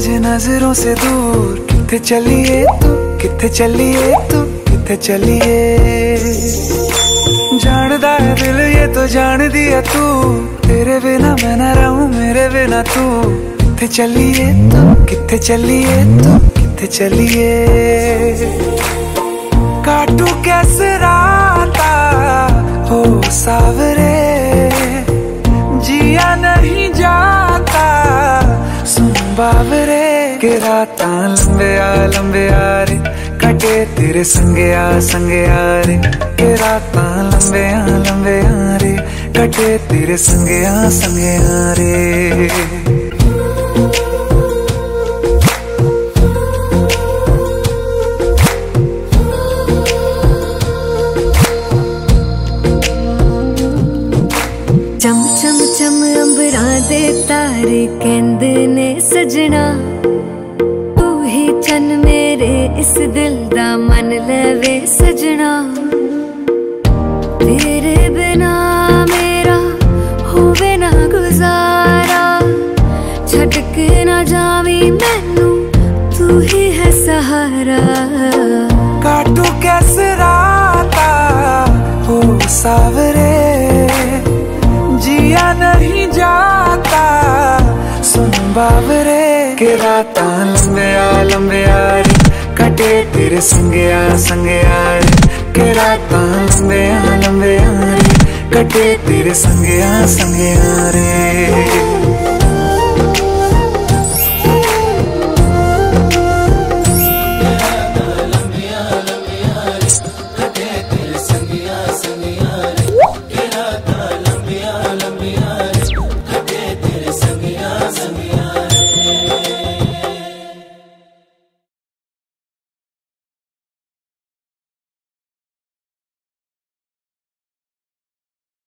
मुझे नजरों से दूर, किथे चलिए तू, किथे चलिए तू, किथे चलिए। जानदा है दिल ये तो जान दिया तू, तेरे बिना मैं ना रहूं मेरे बिना तू। किथे चलिए तू, किथे चलिए तू, किथे चलिए। काटू कैसे राता हो सावरे, जिया नहीं जाता सुन बावरे। के राता लंबे आ रे, कटे तेरे संगे आ रे। के राता लंबे आ रे, कटे तेरे संगे आ रे। चम चम चम अंबरा दे तारे कहंदे ने सजना, तू ही चन मेरे इस दिल दा मन लवे सजना। तेरे बिना मेरा होवे ना गुजारा, छड़ के ना जावी मैनू तू ही है सहारा। काटू कैसे राता हो सावरे, जिया नहीं जाता सुन बावरे। के राता लंबे आ रे, कटे तेरे संगे आ रे। के राता लंबे आ रे, कटे तेरे संगे आ रे।